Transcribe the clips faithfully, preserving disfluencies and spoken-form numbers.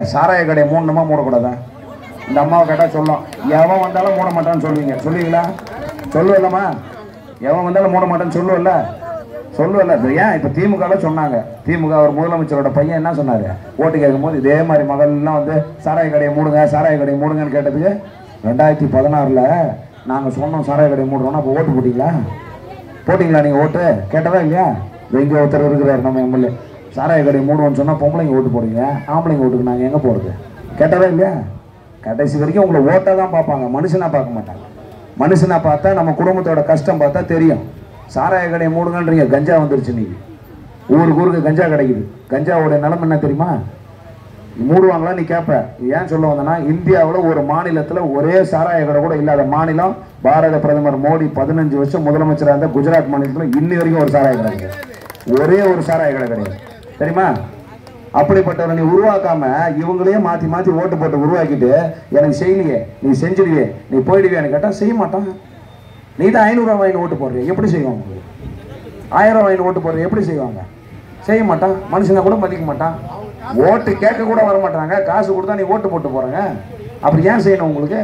சாராய கடை மூடணுமா மூடக்கூடாதா? இந்த அம்மாவை கேட்டால் சொல்லும். எவன் வந்தாலும் மூட மாட்டான்னு சொல்லுவீங்க, சொல்லுவீங்களா? சொல்லுவல்லம்மா, எவன் வந்தாலும் மூட மாட்டான்னு சொல்லுவல்ல, சொல்லுவல்ல. ஏன் இப்போ திமுகவில் சொன்னாங்க, திமுக ஒரு முதலமைச்சரோட பையன் என்ன சொன்னார், ஓட்டு கேட்கும் போது இதே மாதிரி மகளெல்லாம் வந்து சாராய கடையை மூடுங்க சாராய கடையை மூடுங்கன்னு கேட்டதுக்கு ரெண்டாயிரத்தி பதினாறில் நாங்கள் சொன்னோம் சாராய கடையை மூடுறோன்னா அப்போ ஓட்டு போட்டிங்களா? போட்டிங்களா நீங்கள் ஓட்டு? கேட்டதா இல்லையா? எங்கே ஒருத்தர் இருக்கிறார் நம்ம எம்எல்ஏ, சாராய கடையை மூடுவோன்னு சொன்னால் பொம்பளைங்க ஓட்டு போடுங்க, ஆம்பளைங்க ஓட்டுக்கு நாங்கள் எங்கே போகிறது? கேட்டதா இல்லையா? கடைசி வரைக்கும் உங்களை ஓட்டாக தான் பார்ப்பாங்க, மனுஷனாக பார்க்க மாட்டாங்க. மனுஷனாக பார்த்தா நம்ம குடும்பத்தோட கஷ்டம் பார்த்தா தெரியும். சாராய கடையை மூடுங்கன்றீங்க, கஞ்சா வந்துருச்சு. இன்னைக்கு ஊருக்கு ஊருக்கு கஞ்சா கிடைக்குது. கஞ்சாவோட நிலைமை என்ன தெரியுமா? மூடுவாங்களா நீ கேட்ப. ஏன் சொல்ல வந்தேன்னா, இந்தியாவில் ஒரு மாநிலத்தில் ஒரே சாராய கடை கூட இல்லாத மாநிலம் பாரத பிரதமர் மோடி பதினஞ்சு வருஷம் முதலமைச்சராக இருந்த குஜராத் மாநிலத்தில் இன்னி வரைக்கும் ஒரு சாராய கடை கிடையாது. ஒரே ஒரு சாராய கடை கிடையாது, தெரியுமா? அப்படிப்பட்டவரை நீ உருவாக்காம இவங்களையே மாற்றி மாற்றி ஓட்டு போட்டு உருவாக்கிட்டு எனக்கு செய்யலையே, நீ செஞ்சிடுவே, நீ போயிடுவியான்னு கேட்டால் செய்ய மாட்டான். நீ தான் ஐநூறுரூவா வாங்கி ஓட்டு போடுறிய, எப்படி செய்வாங்க? ஆயிரம் வாங்கி ஓட்டு போடுற எப்படி செய்வாங்க? செய்ய மாட்டான். மனுஷனை கூட மதிக்க மாட்டான். ஓட்டு கேட்க கூட வர மாட்டாங்க. காசு கொடுத்தா நீ ஓட்டு போட்டு போறாங்க. அப்படி ஏன் செய்யணும்? உங்களுக்கு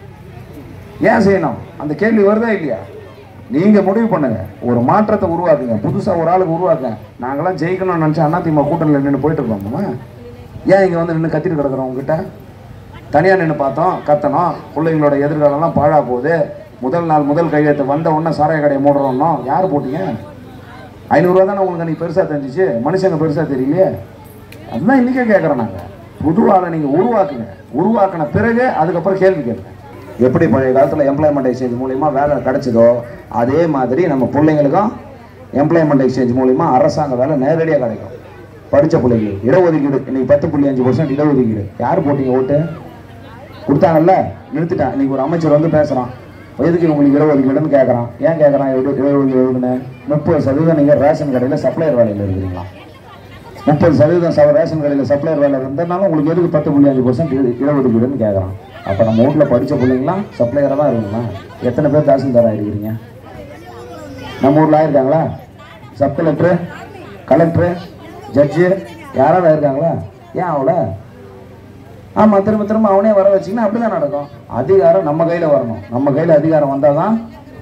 ஏன் செய்யணும்? அந்த கேள்வி வருதா இல்லையா? நீங்க முடிவு பண்ணுங்க, ஒரு மாற்றத்தை உருவாக்குங்க, புதுசா ஒரு ஆளுக்கு உருவாக்குங்க. நாங்களாம் ஜெயிக்கணும்னு நினைச்சா அதிமுக கூட்டணியில் நின்று போயிட்டு இருக்கோம். ஏன் இங்க வந்து நின்று கத்திட்டு கிடக்குறோம்? உங்ககிட்ட தனியா நின்று பார்த்தோம், கத்தணும், பிள்ளைங்களோட எதிர்காலம்லாம் பாழா போகுது. முதல் நாள் முதல் கையெழுத்து வந்த உடனே சாராய கடையை மூடுறோம்னா யார் போட்டீங்க? ஐநூறுரூவா தானே உங்களுக்கு நீ பெருசாக தெரிஞ்சிச்சு, மனுஷங்க பெருசாக தெரியலையே. அதுதான் இன்றைக்கே கேட்குறோம். நாங்கள் பொதுவாக நீங்கள் உருவாக்குங்க, உருவாக்கின பிறகு அதுக்கப்புறம் கேள்வி கேட்குங்க. எப்படி பழைய காலத்தில் எம்ப்ளாய்மெண்ட் எக்ஸ்சேஞ்ச் மூலிமா வேலை கிடைச்சதோ அதே மாதிரி நம்ம பிள்ளைங்களுக்கும் எம்ப்ளாய்மெண்ட் எக்ஸ்சேஞ்ச் மூலிமா அரசாங்க வேலை நேரடியாக கிடைக்கும். படித்த பிள்ளைங்களுக்கு இடஒதுக்கீடு இன்னைக்கு பத்து புள்ளி அஞ்சு பர்சன்ட் இடஒதுக்கீடு. யார் போட்டிங்க ஓட்டு? கொடுத்தாங்கல்ல, நிறுத்திட்டான். இன்னைக்கு ஒரு அமைச்சர் வந்து பேசுகிறான், எதுக்கு உங்களுக்கு இடஒதுக்கீடுன்னு கேட்குறான். ஏன் கேட்குறான்? இடஒதுக்கீடுன்னு முப்பது சதவீதம் நீங்கள் ரேஷன் கடையில் சப்ளையர் வேலையில் இருக்கிறீங்களா? முப்பது சதவீதம் ச ரேஷன் கடையில் சப்ளையர் வேலை இருந்ததுனால உங்களுக்கு எதுக்கு பத்து புள்ளி அஞ்சு பர்சன்ட் இடஒதுக்கீடுன்னு கேட்குறான். அப்போ நம்ம வீட்டில் படித்த பிள்ளைங்களாம் சப்ளையராக தான் இருக்குங்களா? எத்தனை பேர் தாசில்தாராக இருக்கிறீங்க? நம்ம ஊரில் ஆயிருக்காங்களா? சப் கலெக்டரு, கலெக்டரு, ஜட்ஜு யாராவது ஆயிருக்காங்களா? ஏன் அவளை? ஆமாம், திரும்ப திரும்ப அவனே வர வச்சிங்கன்னா அப்படி தான் நடக்கும். அதிகாரம் நம்ம கையில் வரணும். நம்ம கையில் அதிகாரம் வந்தால் தான்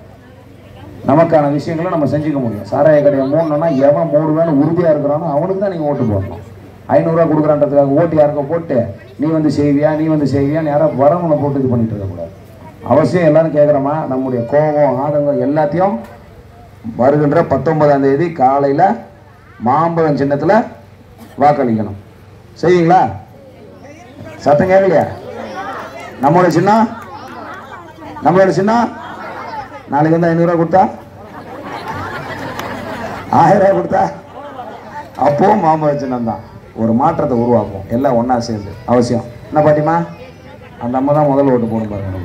நமக்கான விஷயங்களை நம்ம செஞ்சுக்க முடியும். சாராய கடையை மூடணும்னா எவன் மூடுவேன்னு உறுதியாக இருக்கிறானோ அவனுக்கு தான் நீங்கள் ஓட்டு போடணும். ஐநூறுரூவா கொடுக்குறான்றதுக்காக ஓட்டு யாருக்க போட்டு நீ வந்து செய்வியா நீ வந்து செய்வியான்னு யாராவது வரவங்களை போட்டு இது பண்ணிட்டு இருக்கக்கூடாது. அவசியம் எல்லாரும் கேட்குறோமா, நம்முடைய கோபம் ஆதங்கம் எல்லாத்தையும் வருகின்ற பத்தொன்பதாம் தேதி காலையில் மாம்பழம் சின்னத்தில் வாக்களிக்கணும். செய்வீங்களா? சத்தம் கேட்கலையா? நம்மளோட சின்னம் நம்மளோட சின்னம் நாளைக்கு வந்து ஐநூறுரூவா கொடுத்தா ஆயிரம் ரூபா கொடுத்தா அப்போவும் மாம்பழ சின்னம் தான். ஒரு மாற்றத்தை உருவாக்கும் எல்லாம் ஒன்றா சேர்ந்து. அவசியம் என்ன பாட்டிமா? அந்த அம்மா தான் முதல் ஓட்டு போடும் பாருங்க.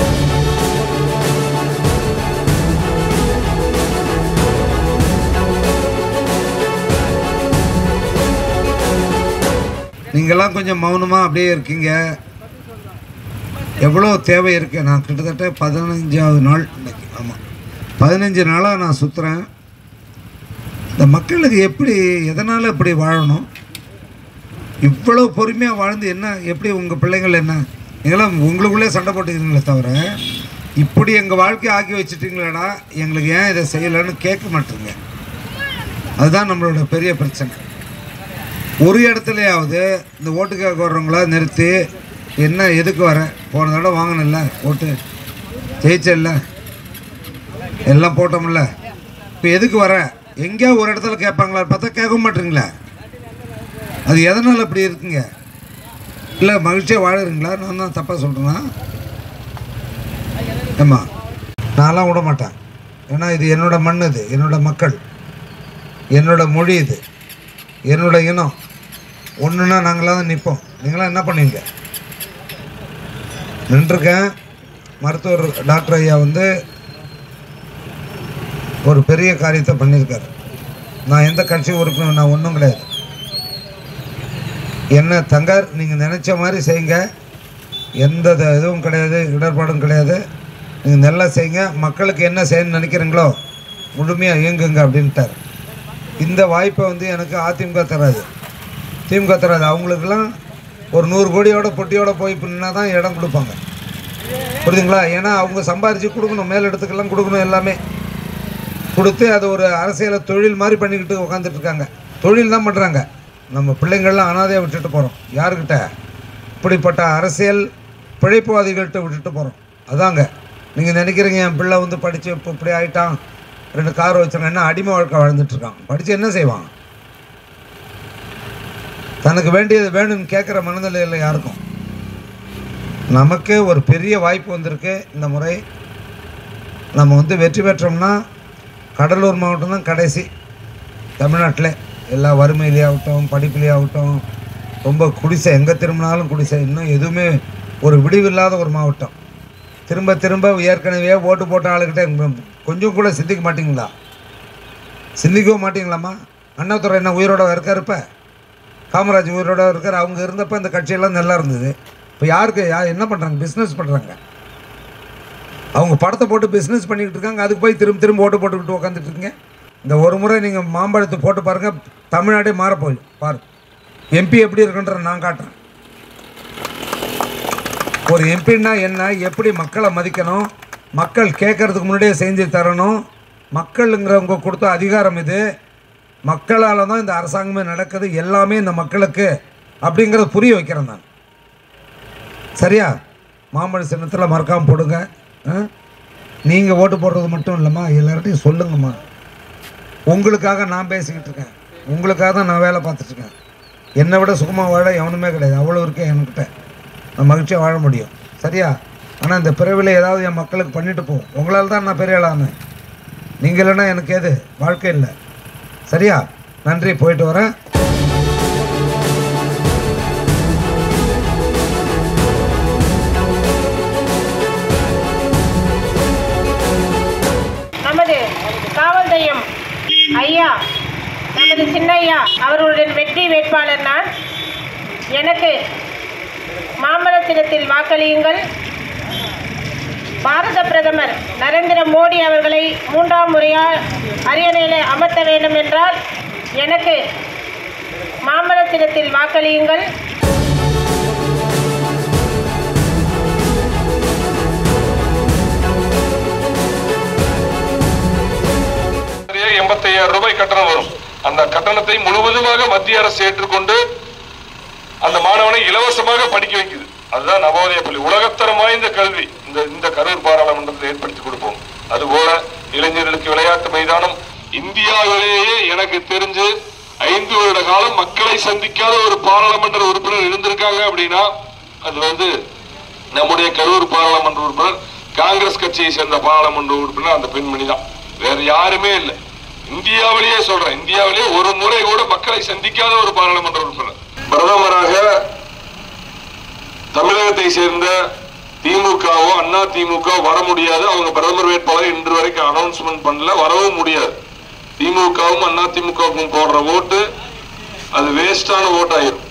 நீங்கள்லாம் கொஞ்சம் மௌனமாக அப்படியே இருக்கீங்க. எவ்வளோ தேவை இருக்குது. நான் கிட்டத்தட்ட பதினஞ்சாவது நாள் இன்னைக்கு. ஆமாம், பதினஞ்சு நாளாக நான் சுற்றுறேன். இந்த மக்களுக்கு எப்படி எதனால் இப்படி வாழணும், இவ்வளோ பொறுமையாக வாழ்ந்து என்ன எப்படி உங்கள் பிள்ளைங்கள் என்ன நீங்களாம் உங்களுக்குள்ளே சண்டை போட்டுக்கிறீங்களே தவிர இப்படி எங்கள் வாழ்க்கையை ஆக்கி வச்சுட்டீங்களேடா, எங்களுக்கு ஏன் இதை செய்யலைன்னு கேட்க மாட்டேங்க. அதுதான் நம்மளோட பெரிய பிரச்சனை. ஒரு இடத்துலையாவது இந்த ஓட்டுக்காக வர்றவங்கள நிறுத்தி என்ன எதுக்கு வர, போன தடவை வாங்கினில்ல ஓட்டு, ஜெயிச்சல்ல, எல்லாம் போட்டோம்ல, இப்போ எதுக்கு வர, எங்கேயா ஒரு இடத்துல கேட்பாங்களா பார்த்தா கேட்க மாட்டேங்களா? அது எதனால் அப்படி இருக்குங்க? இல்லை மகிழ்ச்சியாக வாழுறீங்களா? நான் தான் தப்பாக சொல்கிறேன்னா? ஏம்மா, நான்லாம் விட மாட்டேன். ஏன்னா இது என்னோடய மண், இது என்னோடய மக்கள், என்னோடய மொழி, இது என்னோடய இனம். ஒன்றுன்னா நாங்களாம் தான் நிற்போம். நீங்களாம் என்ன பண்ணுவீங்க? நின்றுருக்கேன். மருத்துவர் டாக்டர் ஐயா வந்து ஒரு பெரிய காரியத்தை பண்ணியிருக்காரு. நான் எந்த கட்சி உறுப்பினர், நான் ஒன்றும் கிடையாது. என்ன தங்கார், நீங்கள் நினச்ச மாதிரி செய்யுங்க, எந்த இதுவும் கிடையாது, இடர்பாடும் கிடையாது, நீங்கள் நல்லா செய்யுங்க, மக்களுக்கு என்ன செய்யணும்னு நினைக்கிறீங்களோ முழுமையாக இயங்குங்க அப்படின்ட்டார். இந்த வாய்ப்பை வந்து எனக்கு அதிமுக தராது, திமுக தராது. அவங்களுக்கெல்லாம் ஒரு நூறு கோடியோட பொட்டியோட போய் பின்னா தான் இடம் கொடுப்பாங்க. புரியுதுங்களா? ஏன்னா அவங்க சம்பாரித்து கொடுக்கணும், மேலிடத்துக்கெல்லாம் கொடுக்கணும், எல்லாமே கொடுத்து அது ஒரு அரசியலை தொழில் மாதிரி பண்ணிக்கிட்டு உட்காந்துட்டு இருக்காங்க. தொழில் தான் பண்ணுறாங்க. நம்ம பிள்ளைங்கள்லாம் அனாதையாக விட்டுட்டு போகிறோம். யாருக்கிட்ட? இப்படிப்பட்ட அரசியல் பிழைப்புவாதிகள்கிட்ட விட்டுட்டு போகிறோம். அதாங்க நீங்கள் நினைக்கிறீங்க என் பிள்ளை வந்து படித்து இப்போ இப்படி ஆகிட்டான், ரெண்டு கார் வச்சுருங்க, என்ன அடிமை வாழ்க்கை வாழ்ந்துட்டுருக்கான். படித்து என்ன செய்வான்? தனக்கு வேண்டியது வேணும்னு கேட்குற மனநிலை இல்லை யாருக்கும். நமக்கு ஒரு பெரிய வாய்ப்பு வந்திருக்கு. இந்த முறை நம்ம வந்து வெற்றி பெற்றோம்னா கடலூர் மாவட்டம் தான் கடைசி தமிழ்நாட்டில். எல்லா வறுமையிலே ஆகட்டும், படிப்பிலே ஆகட்டும், ரொம்ப குடிசை, எங்கே திரும்பினாலும் குடிசை, இன்னும் எதுவுமே ஒரு விடிவில்லாத ஒரு மாவட்டம். திரும்ப திரும்ப ஏற்கனவே ஓட்டு போட்ட ஆளுக்கிட்ட கொஞ்சம் கூட சிந்திக்க மாட்டிங்களா? சிந்திக்கவும் மாட்டிங்களாம்மா? அண்ணாதுரை என்ன உயிரோட இருக்கார்? இப்போ காமராஜ் உயிரோட இருக்கார். அவங்க இருந்தப்போ இந்த கட்சியெல்லாம் நல்லா இருந்தது. இப்போ யாருக்கு யார் என்ன பண்ணுறாங்க? பிஸ்னஸ் பண்ணுறாங்க. அவங்க படத்தை போட்டு பிஸ்னஸ் பண்ணிக்கிட்டு இருக்காங்க. அதுக்கு போய் திரும்ப திரும்ப ஓட்டு போட்டுக்கிட்டு உட்காந்துட்டு இருக்கீங்க. இந்த ஒரு முறை நீங்கள் மாம்பழத்தை போட்டு பாருங்கள், தமிழ்நாடே மாறப்போய் பாரு. எம்பி எப்படி இருக்குன்ற நான் காட்டுறேன். ஒரு எம்பின்னா என்ன, எப்படி மக்களை மதிக்கணும், மக்கள் கேட்கறதுக்கு முன்னாடியே செஞ்சு தரணும், மக்களுங்கிறவங்க கொடுத்த அதிகாரம் இது, மக்களால் தான் இந்த அரசாங்கமே நடக்குது, எல்லாமே இந்த மக்களுக்கு அப்படிங்கிறத புரிய வைக்கிறேன் நான். சரியா? மாம்பழ சின்னத்தில் மறக்காமல் போடுங்க. நீங்கள் ஓட்டு போடுறது மட்டும் இல்லைம்மா, எல்லார்ட்டையும் சொல்லுங்கம்மா. உங்களுக்காக நான் பேசிக்கிட்டு இருக்கேன், உங்களுக்காக தான் நான் வேலை பார்த்துட்ருக்கேன். என்னை விட சுகமாக வாழ எவனுமே கிடையாது. அவ்வளோ இருக்கேன் என்கிட்ட, நான் மகிழ்ச்சியாக வாழ முடியும். சரியா? ஆனால் இந்த பிறவில ஏதாவது என் மக்களுக்கு பண்ணிட்டு போகும். உங்களால் தான் நான் பெரிய ஆளானேன். நீங்கள் இல்லைன்னா எனக்கு எது வாழ்க்கை இல்லை. சரியா? நன்றி, போயிட்டு வரேன். நமது காவல் தெய்யம் ஐயா, நமது சின்னையா அவர்களுடைய வெற்றி வேட்பாளர் நான். எனக்கு மாம்பழ சின்னத்தில் வாக்களியுங்கள். பாரத பிரதமர் நரேந்திர மோடி அவர்களை மூன்றாம் முறையால் அரியணையில் அமர்த்த வேண்டும் என்றால் எனக்கு மாம்பழ சின்னத்தில் வாக்களியுங்கள். எண்பத்தி ஐயாயிரம் ரூபாய் கட்டணம் வரும். அந்த கட்டணத்தை முழுவதுமாக மத்திய அரசு ஏற்றுக்கொண்டு அந்த மாணவனை இலவசமாக படிக்க வைக்குது. அதுதான் நவோதய பள்ளி. உலகத்தரம் வாய்ந்த கல்வி இந்த இந்த கரூர் பாராளுமன்றத்தில் ஏற்படுத்தி கொடுப்போம். அதுபோல இளைஞர்களுக்கு விளையாட்டு மைதானம். இந்தியாவிலேயே எனக்கு தெரிஞ்சு ஐந்து வருட காலம் மக்களை சந்திக்காத ஒரு பாராளுமன்ற உறுப்பினர் இருந்திருக்காங்க அப்படின்னா அது வந்து நம்முடைய கரூர் பாராளுமன்ற உறுப்பினர், காங்கிரஸ் கட்சியை சேர்ந்த பாராளுமன்ற உறுப்பினர் அந்த பெண்மணி தான். வேற யாருமே இல்லை. இந்தியாவிலேயே சொல்றேன், இந்தியாவிலேயே ஒரு முறை கூட மக்களை சந்திக்காத ஒரு பாராளுமன்ற உறுப்பினர். பிரதமராக தமிழகத்தை சேர்ந்த திமுகவோ அண்ணா திமுக வர முடியாது. அவங்க பிரதமர் வேட்பாளர் இன்று வரைக்கும் அனௌன்ஸ்மெண்ட் பண்ணல, வரவும் முடியாது. திமுகவும் அண்ணா திமுகவும் போடுற ஓட்டு அது வேஸ்டான ஓட்டு ஆயிரும்.